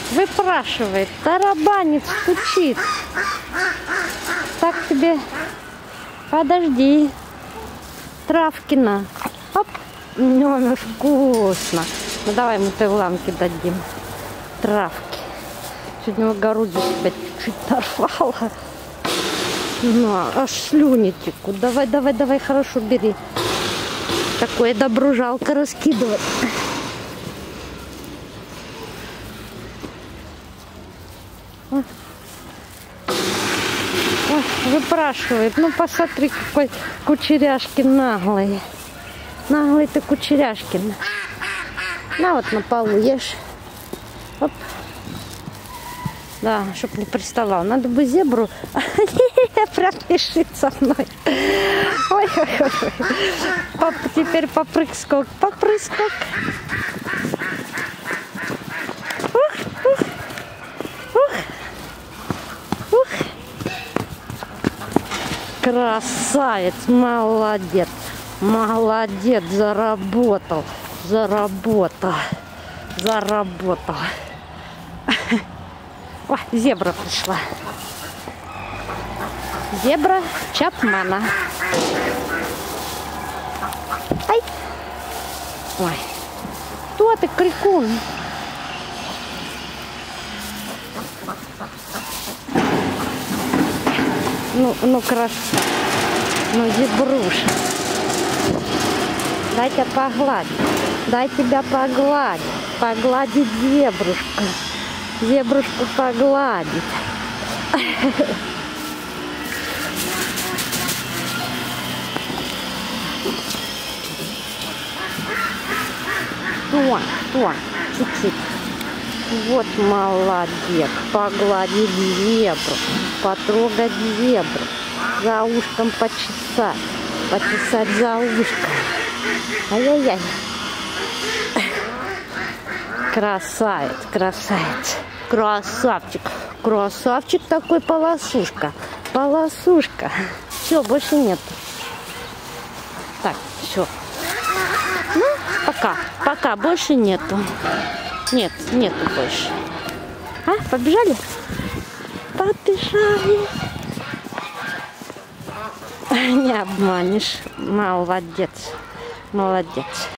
выпрашивает, тарабанит, стучит. Так тебе, подожди, Травкина. Оп, ну, вкусно. Ну давай мы Тайланке дадим травки. Сегодня в огороде себя чуть-чуть нарвала. Ну, аж слюни текут. Давай, давай, давай, хорошо, бери. Такое добро жалко раскидывать. Ой, выпрашивает. Ну, посмотри, какой Кучеряшкин наглый. Наглый ты Кучеряшкин. На вот на полу ешь. Оп. Да, чтоб не приставал. Надо бы зебру. Прям лежит со мной. Ой, ой, ой. Папа, теперь попрыг-скок. Попрыг-скок. Красавец, молодец. Молодец, заработал. Заработал. Заработал. О, зебра пришла. Зебра Чапмана. Ай. Ой. Кто ты, крикун? Ну красавец. Ну, зебруша. Дай тебя погладить. Дай тебя погладить. Погладить зебрушку. Зебрушку погладить. Что? Чуть-чуть. Вот молодец. Погладить зебру. Потрогать зебру. За ушком почесать. Почесать за ушком. Ай-яй-яй. Красавец, красавец. Красавчик. Красавчик такой, полосушка. Полосушка. Все, больше нет. Так, все. Ну, пока. Пока, больше нету. Нет, нету больше. А, побежали? Побежали. Не обманешь. Молодец. Молодец.